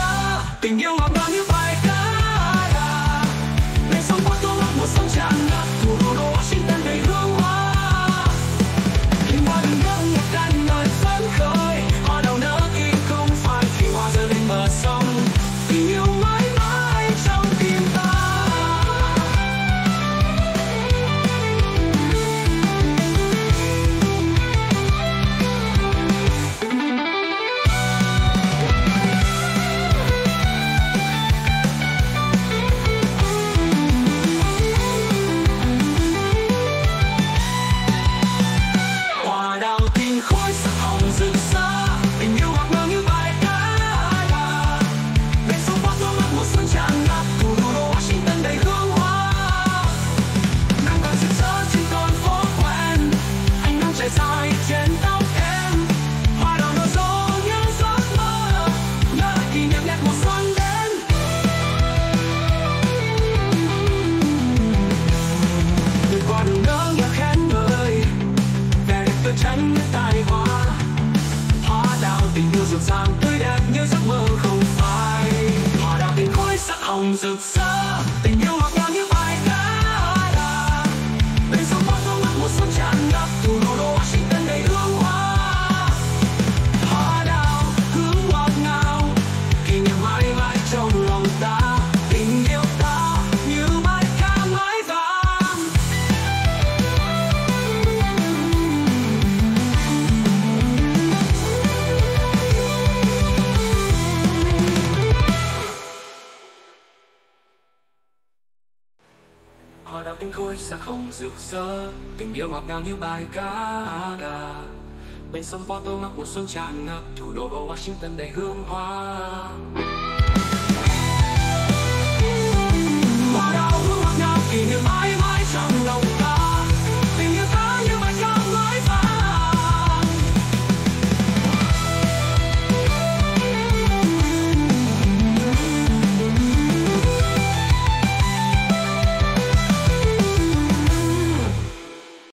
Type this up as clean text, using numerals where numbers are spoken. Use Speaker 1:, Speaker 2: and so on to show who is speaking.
Speaker 1: xa, tình yêu ngọt ngào như bài ca đà. Bên sông Porto một sông tràn ngập, thủ đô Washington đầy hương hoa. Nhìn qua đường nước một cánh đời phấn khởi, hoa đào nở khi không phai khi hoa rơi lên bờ sông. Tình yêu mãi mãi trong tim ta. Hoa đào tình khói sắc hồng rực rỡ, tình yêu ngọt ngào như bài ca đà. Bên sông Porto một xuân tràn ngập, thủ đô Washington đầy hương hoa. Nắng còn rực rỡ trên con phố quen, ánh nắng trải dài trên tóc em. Hoa đào nở rộ như giấc mơ, nhớ lại kỷ niệm đẹp mùa xuân đến. Người qua đường nỡ nghe khen ngợi, vẻ đẹp tươi tranh như tài hoa. Hoa đào tình yêu rực ràng tươi đẹp như giấc mơ không phai. Hoa đào tình khói sắc hồng rực rỡ, tình yêu ngọt ngào như bài ca đà. Bên sông Porto một xuân tràn ngập, thủ đô Washington đầy hương hoa. Hoa đào hương ngọt ngào, kỷ niệm mãi mãi trong lòng ta. Tình yêu ta như bài ca mãi vang. Hoa đào tình khói sắc hồng rực rỡ, tình yêu ngọt ngào như bài ca đà. Bên sông Porto mùa xuân tràn ngập, thủ đô Washington đầy hương hoa. Hoa đào hương ngọt ngào kỷ niệm mãi